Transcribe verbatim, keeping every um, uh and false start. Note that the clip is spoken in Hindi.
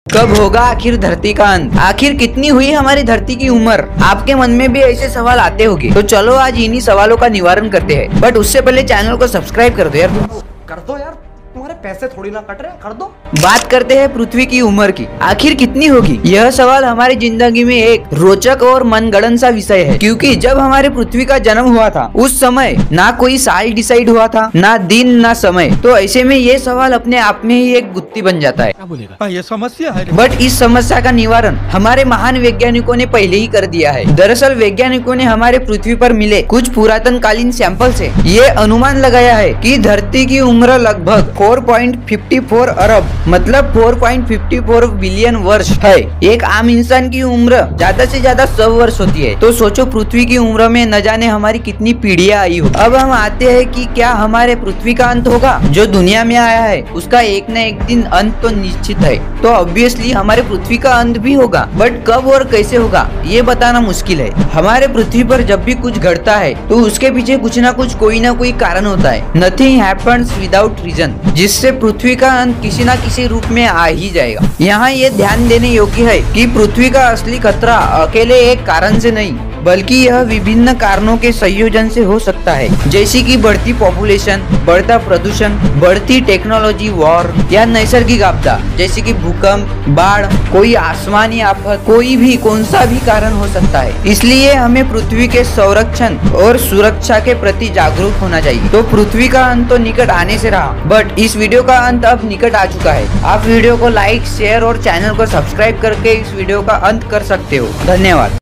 कब होगा आखिर धरती का अंत? आखिर कितनी हुई हमारी धरती की उम्र? आपके मन में भी ऐसे सवाल आते होंगे, तो चलो आज इन्हीं सवालों का निवारण करते हैं। बट उससे पहले चैनल को सब्सक्राइब कर दो यार। कर दो यार, तुम्हारे पैसे थोड़ी ना कट रहे, कर दो। बात करते हैं पृथ्वी की उम्र की, आखिर कितनी होगी? यह सवाल हमारी जिंदगी में एक रोचक और मनगढ़ंत सा विषय है, क्योंकि जब हमारे पृथ्वी का जन्म हुआ था उस समय ना कोई साल डिसाइड हुआ था, ना दिन ना समय। तो ऐसे में ये सवाल अपने आप में ही एक गुत्थी बन जाता है। क्या बोलेगा? ये समस्या है। बट इस समस्या का निवारण हमारे महान वैज्ञानिकों ने पहले ही कर दिया है। दरअसल वैज्ञानिकों ने हमारे पृथ्वी पर मिले कुछ पुरातन कालीन सैंपल से ये अनुमान लगाया है कि धरती की उम्र लगभग चार पॉइंट पाँच चार अरब मतलब चार पॉइंट पाँच चार बिलियन वर्ष है। एक आम इंसान की उम्र ज्यादा से ज्यादा सौ वर्ष होती है, तो सोचो पृथ्वी की उम्र में न जाने हमारी कितनी पीढ़ियां आई हो। अब हम आते हैं कि क्या हमारे पृथ्वी का अंत होगा? जो दुनिया में आया है उसका एक न एक दिन अंत तो निश्चित है, तो ऑब्वियसली हमारे पृथ्वी का अंत भी होगा। बट कब और कैसे होगा ये बताना मुश्किल है। हमारे पृथ्वी पर जब भी कुछ घटता है तो उसके पीछे कुछ ना कुछ कोई ना कोई कारण होता है। नथिंग हैपेंस विदाउट रीजन, जिससे पृथ्वी का अंत किसी न किसी रूप में आ ही जाएगा। यहाँ ये ध्यान देने योग्य है कि पृथ्वी का असली खतरा अकेले एक कारण से नहीं, बल्कि यह विभिन्न कारणों के संयोजन से हो सकता है, जैसे कि बढ़ती पॉपुलेशन, बढ़ता प्रदूषण, बढ़ती टेक्नोलॉजी, वॉर या नैसर्गिक आपदा जैसे कि भूकंप, बाढ़, कोई आसमानी आफत, कोई भी कौन सा भी कारण हो सकता है। इसलिए हमें पृथ्वी के संरक्षण और सुरक्षा के प्रति जागरूक होना चाहिए। तो पृथ्वी का अंत तो निकट आने से रहा, बट इस वीडियो का अंत अब निकट आ चुका है। आप वीडियो को लाइक, शेयर और चैनल को सब्सक्राइब करके इस वीडियो का अंत कर सकते हो। धन्यवाद।